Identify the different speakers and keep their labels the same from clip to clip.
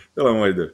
Speaker 1: Pelo amor de Deus.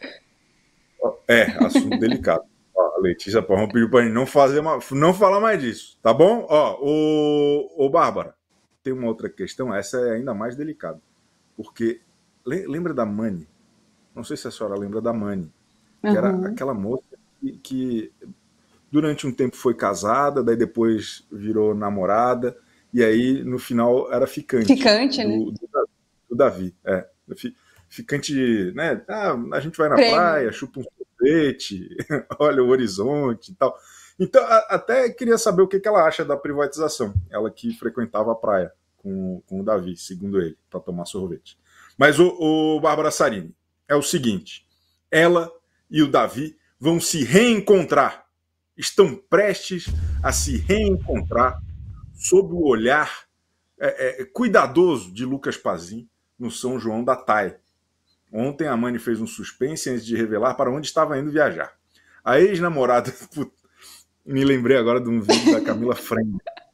Speaker 1: Assunto delicado. Ó, a Letícia Porrão pediu pra gente não falar mais disso, tá bom? Ó, ô Bárbara, tem uma outra questão, essa é ainda mais delicada. Porque lembra da Mani? Não sei se a senhora lembra da Mani, que era
Speaker 2: Uhum.
Speaker 1: aquela moça que durante um tempo foi casada, daí depois virou namorada, e aí no final era ficante
Speaker 2: Ficante, né?
Speaker 1: do Davi. Ficante, né? Ah, a gente vai na
Speaker 2: Prêmio.
Speaker 1: praia, chupa um sorvete, olha o horizonte e tal. Então, até queria saber o que ela acha da privatização. Ela que frequentava a praia com o Davi, segundo ele, para tomar sorvete. Mas o Bárbara Sarini, é o seguinte: ela e o Davi vão se reencontrar. Estão prestes a se reencontrar sob o olhar cuidadoso de Lucas Pazin no São João da Tai. Ontem a Mani fez um suspense antes de revelar para onde estava indo viajar. A ex-namorada. Me lembrei agora de um vídeo da Camila Frenda.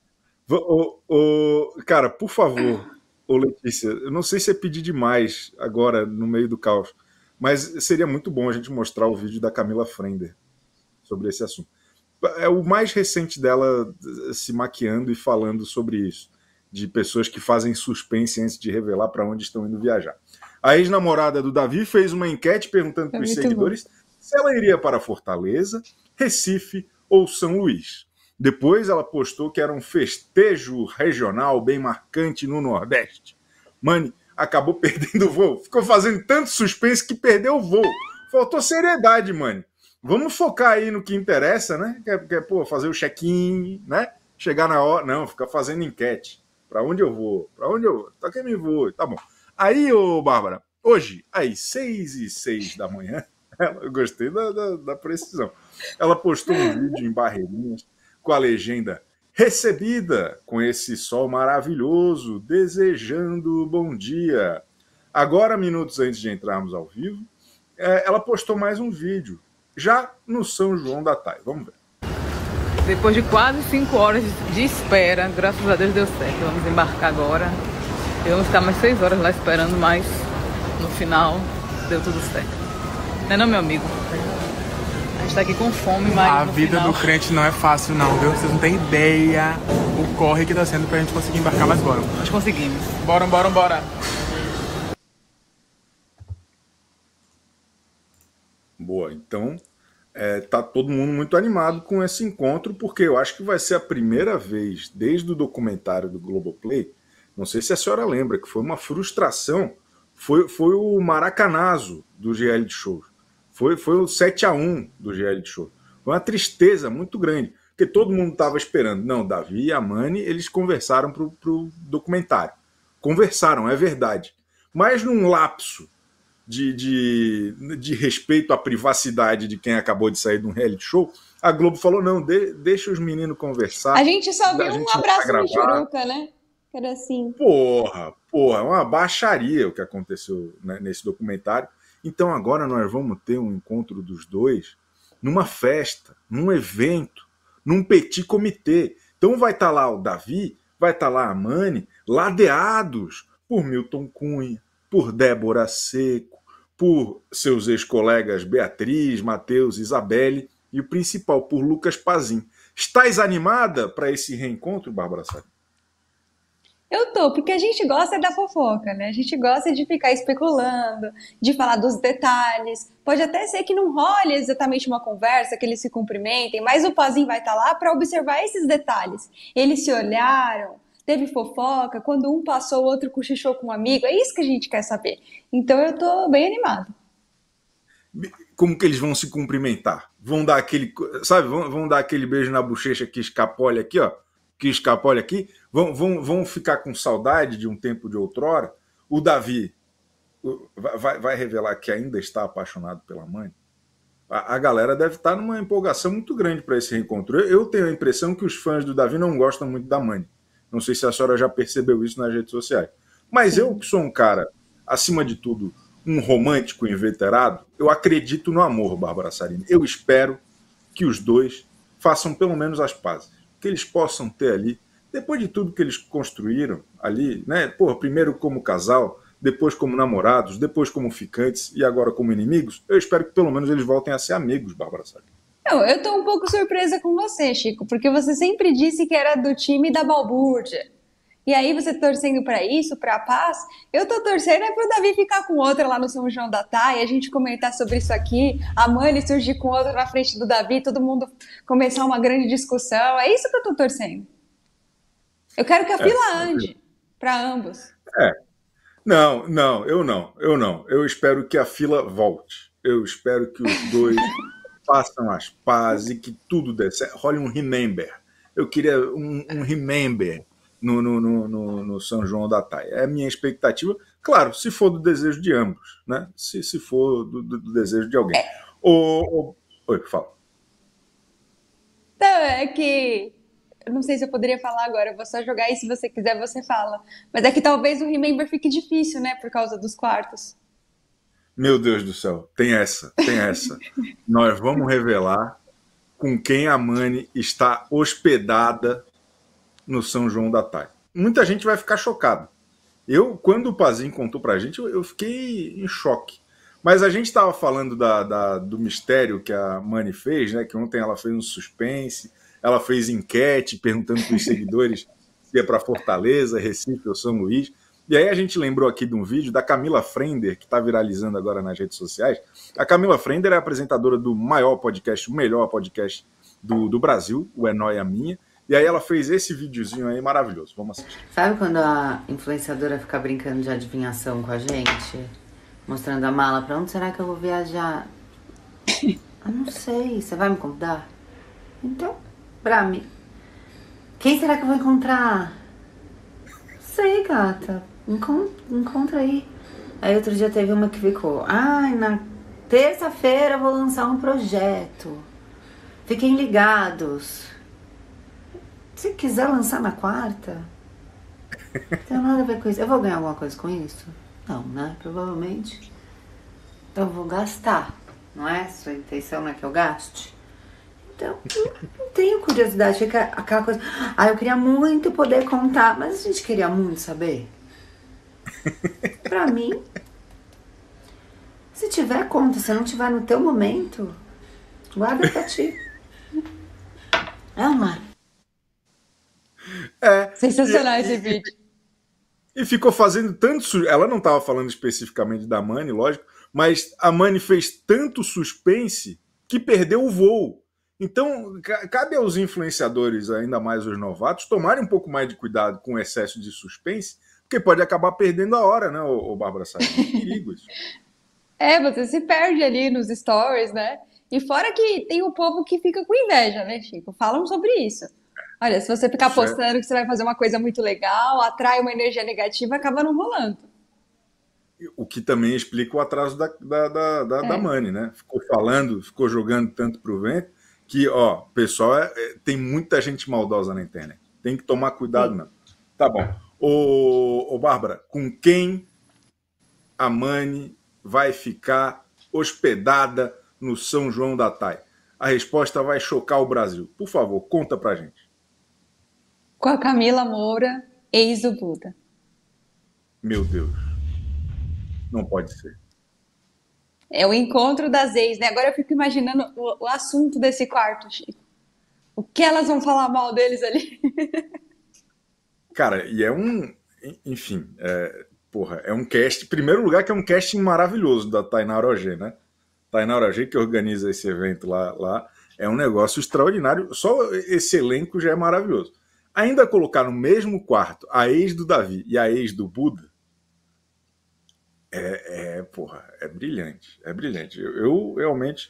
Speaker 1: Cara, por favor, Letícia, eu não sei se é pedir demais agora no meio do caos, mas seria muito bom a gente mostrar o vídeo da Camila Frender sobre esse assunto. É o mais recente dela se maquiando e falando sobre isso, de pessoas que fazem suspense antes de revelar para onde estão indo viajar. A ex-namorada do Davi fez uma enquete perguntando
Speaker 2: É
Speaker 1: para os
Speaker 2: muito bom.
Speaker 1: seguidores se ela iria para Fortaleza, Recife ou São Luís. Depois ela postou que era um festejo regional bem marcante no Nordeste. Mani acabou perdendo o voo. Ficou fazendo tanto suspense que perdeu o voo. Faltou seriedade, Mani. Vamos focar aí no que interessa, né? Pô, fazer o check-in, né? Chegar na hora. Não, ficar fazendo enquete. Para onde eu vou? Para onde eu vou? Tá que me vou. Tá bom. Aí, ô Bárbara, hoje, às 6h06 da manhã, eu gostei da precisão. Ela postou um vídeo em Barreirinhas com a legenda recebida com esse sol maravilhoso, desejando bom dia. Agora, minutos antes de entrarmos ao vivo, ela postou mais um vídeo, já no São João da Tai. Vamos ver.
Speaker 3: Depois de quase 5 horas de espera, graças a Deus deu certo. Vamos embarcar agora. E vamos ficar mais 6 horas lá esperando, mas no final deu tudo certo. Não é não, meu amigo? A gente tá aqui com fome, mas
Speaker 4: A
Speaker 3: no
Speaker 4: vida
Speaker 3: final...
Speaker 4: do crente não é fácil não, viu? Vocês não têm ideia o corre que tá sendo pra gente conseguir embarcar, mas bora.
Speaker 3: Nós conseguimos.
Speaker 4: Bora, bora, bora.
Speaker 1: Boa, então tá todo mundo muito animado com esse encontro, porque eu acho que vai ser a primeira vez desde o documentário do Globoplay, não sei se a senhora lembra, que foi uma frustração, foi o maracanazo do reality show, foi o 7-1 do reality show, foi uma tristeza muito grande, porque todo mundo estava esperando, não, Davi e a Mani, eles conversaram pro documentário, conversaram, é verdade, mas num lapso de respeito à privacidade de quem acabou de sair de um reality show, a Globo falou, não, deixa os meninos
Speaker 2: A
Speaker 1: conversar,
Speaker 2: gente só
Speaker 1: a
Speaker 2: viu um
Speaker 1: gente não vai
Speaker 2: abraço
Speaker 1: gravar.
Speaker 2: Michuruca, né? Era assim.
Speaker 1: Porra, é uma baixaria o que aconteceu, né, nesse documentário. Então agora nós vamos ter um encontro dos dois numa festa, num evento, num petit comitê. Então vai estar lá o Davi, vai estar lá a Mani, ladeados por Milton Cunha, por Débora Seco, por seus ex-colegas Beatriz, Matheus, Isabelle e o principal, por Lucas Pazin. Estás animada para esse reencontro, Bárbara Sá?
Speaker 2: Eu tô, porque a gente gosta da fofoca, né? A gente gosta de ficar especulando, de falar dos detalhes. Pode até ser que não role exatamente uma conversa, que eles se cumprimentem, mas o Pazinho vai estar lá para observar esses detalhes. Eles se olharam, teve fofoca, quando um passou, o outro cochichou com um amigo. É isso que a gente quer saber. Então eu tô bem animada.
Speaker 1: Como que eles vão se cumprimentar? Vão dar aquele, sabe, vão dar aquele beijo na bochecha que escapole aqui, ó, que escapole aqui, vão ficar com saudade de um tempo de outrora. O Davi vai revelar que ainda está apaixonado pela mãe. A galera deve estar numa empolgação muito grande para esse reencontro. Eu tenho a impressão que os fãs do Davi não gostam muito da mãe. Não sei se a senhora já percebeu isso nas redes sociais. Mas eu,
Speaker 2: Sim.
Speaker 1: que sou um cara, acima de tudo, um romântico inveterado, eu acredito no amor, Bárbara Sarini. Eu espero que os dois façam pelo menos as pazes. Que eles possam ter ali, depois de tudo que eles construíram ali, né? Pô, primeiro como casal, depois como namorados, depois como ficantes e agora como inimigos, eu espero que pelo menos eles voltem a ser amigos, Bárbara Sacchi.
Speaker 2: Não, eu tô um pouco surpresa com você, Chico, porque você sempre disse que era do time da balbúrdia. E aí você torcendo pra isso, pra paz, eu tô torcendo é pro Davi ficar com outra lá no São João da Thay, a gente comentar sobre isso aqui, a Mani surgir com outra na frente do Davi, todo mundo começar uma grande discussão, é isso que eu tô torcendo. Eu quero que a fila ande pra ambos.
Speaker 1: Não, eu não. Eu espero que a fila volte. Eu espero que os dois façam as pazes e que tudo dê certo. Role um remember. Eu queria um remember no São João da Thay. É a minha expectativa. Claro, se for do desejo de ambos, né? Se for do desejo de alguém. Oi, fala.
Speaker 2: Então, é que... Eu não sei se eu poderia falar agora, eu vou só jogar e se você quiser você fala. Mas é que talvez o Remember fique difícil, né? Por causa dos quartos.
Speaker 1: Meu Deus do céu, tem essa. Nós vamos revelar com quem a Mani está hospedada no São João da Thay. Muita gente vai ficar chocada. Quando o Pazinho contou pra gente, eu fiquei em choque. Mas a gente estava falando do mistério que a Mani fez, né? Que ontem ela fez um suspense, ela fez enquete perguntando para os seguidores se ia para Fortaleza, Recife ou São Luís. E aí a gente lembrou aqui de um vídeo da Camila Frender, que está viralizando agora nas redes sociais. A Camila Frender é apresentadora do maior podcast, o melhor podcast do Brasil, o É Nóia Minha. E aí ela fez esse videozinho aí maravilhoso. Vamos assistir.
Speaker 5: Sabe quando a influenciadora fica brincando de adivinhação com a gente? Mostrando a mala, pra onde será que eu vou viajar? Eu não sei, você vai me contar? Então, pra mim. Quem será que eu vou encontrar? Sei, gata. Encontra aí. Aí outro dia teve uma que ficou. Ai, na terça-feira eu vou lançar um projeto. Fiquem ligados. Se quiser lançar na quarta, não tem nada a ver com isso. Eu vou ganhar alguma coisa com isso? Não, né? Provavelmente. Então eu vou gastar, não é? Sua intenção não é que eu gaste? Então, não tenho curiosidade. Fica aquela coisa... Ah, eu queria muito poder contar, mas a gente queria muito saber. Pra mim, se tiver, conta. Se não tiver no teu momento, guarda pra ti. É uma...
Speaker 2: Sensacional esse vídeo.
Speaker 1: E ficou fazendo tanto... Ela não estava falando especificamente da Mani, lógico, mas a Mani fez tanto suspense que perdeu o voo. Então, cabe aos influenciadores, ainda mais os novatos, tomarem um pouco mais de cuidado com o excesso de suspense, porque pode acabar perdendo a hora, né, ô Bárbara Sacchi? É um perigo isso.
Speaker 2: Você se perde ali nos stories, né? E fora que tem o povo que fica com inveja, né, Chico? Falam sobre isso. Olha, se você ficar postando que você vai fazer uma coisa muito legal, atrai uma energia negativa, acaba não rolando.
Speaker 1: O que também explica o atraso da Mani, né? Ficou jogando tanto pro vento, que, ó, pessoal, tem muita gente maldosa na internet. Tem que tomar cuidado, não. Tá bom. Ô, Bárbara, com quem a Mani vai ficar hospedada no São João da Thay? A resposta vai chocar o Brasil. Por favor, conta pra gente.
Speaker 2: Com a Camila Moura, ex do Buda.
Speaker 1: Meu Deus. Não pode ser.
Speaker 2: É o encontro das ex, né? Agora eu fico imaginando o assunto desse quarto, Chico. O que elas vão falar mal deles ali?
Speaker 1: Cara, e enfim, é um cast, em primeiro lugar que é um casting maravilhoso da Tainara Ogê, né? Tainara Ogê, que organiza esse evento lá, é um negócio extraordinário, só esse elenco já é maravilhoso. Ainda colocar no mesmo quarto a ex do Davi e a ex do Buda, é brilhante, é brilhante. Eu realmente,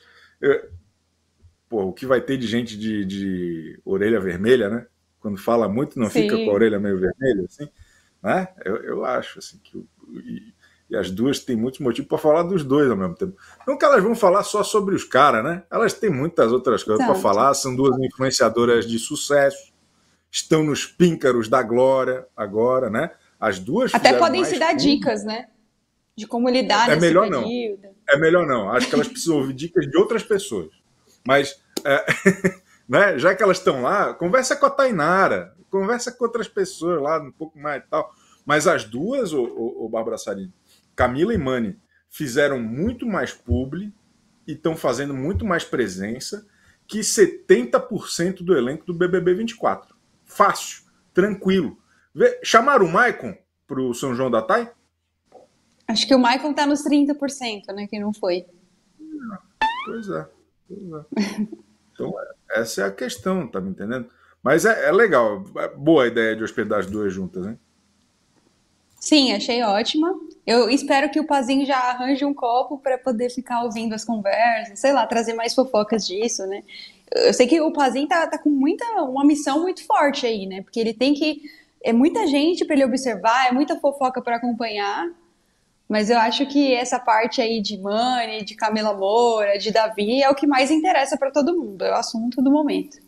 Speaker 1: o que vai ter de gente de orelha vermelha, né? Quando fala muito, não fica com a orelha meio vermelha, assim, né? Eu acho, assim, e as duas têm muitos motivos para falar dos dois ao mesmo tempo. Não que elas vão falar só sobre os caras, né? Elas têm muitas outras coisas para falar, são duas influenciadoras de sucesso, estão nos píncaros da glória agora, né? As duas
Speaker 2: até podem se dar dicas, né? De como lidar nesse período.
Speaker 1: É melhor não. Acho que elas precisam ouvir dicas de outras pessoas. Mas, né, já que elas estão lá, conversa com a Tainara, conversa com outras pessoas lá, um pouco mais e tal. Mas as duas, o Bárbara Sarini, Camila e Mani, fizeram muito mais publi e estão fazendo muito mais presença que 70% do elenco do BBB 24. Fácil, tranquilo. Chamaram o Maicon pro São João da Tai?
Speaker 2: Acho que o Michael tá nos 30%, né? Que não foi.
Speaker 1: Pois é. Então, essa é a questão, tá me entendendo? Mas é legal. É boa a ideia de hospedar as duas juntas, né?
Speaker 2: Sim, achei ótima. Eu espero que o Pazinho já arranje um copo para poder ficar ouvindo as conversas, sei lá, trazer mais fofocas disso, né? Eu sei que o Pazinho tá com uma missão muito forte aí, né? Porque ele tem que. É muita gente para ele observar, é muita fofoca para acompanhar. Mas eu acho que essa parte aí de Mani, de Camila Moura, de Davi é o que mais interessa para todo mundo, é o assunto do momento.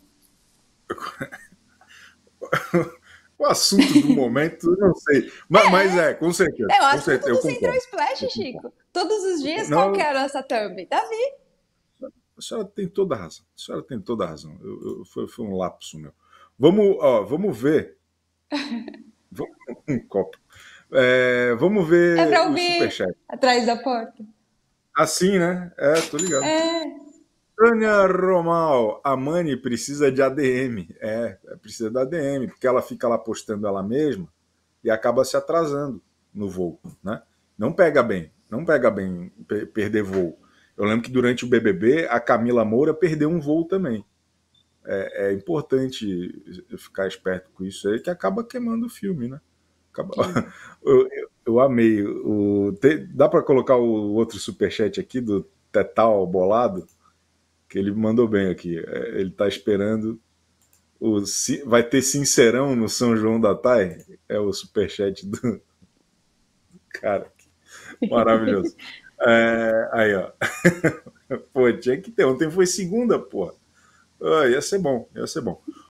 Speaker 1: O assunto do momento, não sei. Mas com certeza.
Speaker 2: É o
Speaker 1: com
Speaker 2: assunto
Speaker 1: certeza,
Speaker 2: do Central Splash, Chico. Todos os dias,
Speaker 1: Não,
Speaker 2: qual que é a nossa thumb? Davi.
Speaker 1: a senhora tem toda a razão. A senhora tem toda a razão. Foi um lapso, meu. Vamos ver. Um copo. Vamos ver
Speaker 2: É pra
Speaker 1: o
Speaker 2: ouvir
Speaker 1: superchat.
Speaker 2: atrás da porta.
Speaker 1: Assim, né? Tô ligado.
Speaker 2: É.
Speaker 1: Tânia Romal, a Mani precisa de ADM. Precisa da ADM, porque ela fica lá postando ela mesma e acaba se atrasando no voo, né? Não pega bem perder voo. Eu lembro que durante o BBB a Camila Moura perdeu um voo também. É importante ficar esperto com isso aí, que acaba queimando o filme, né? Eu amei. Dá para colocar o outro superchat aqui do Tetal Bolado? Que ele mandou bem aqui. Ele tá esperando. Vai ter Sincerão no São João da Tai? É o superchat do. Cara, maravilhoso. Aí, ó. Pô, tinha que ter. Ontem foi segunda, porra. Ia ser bom.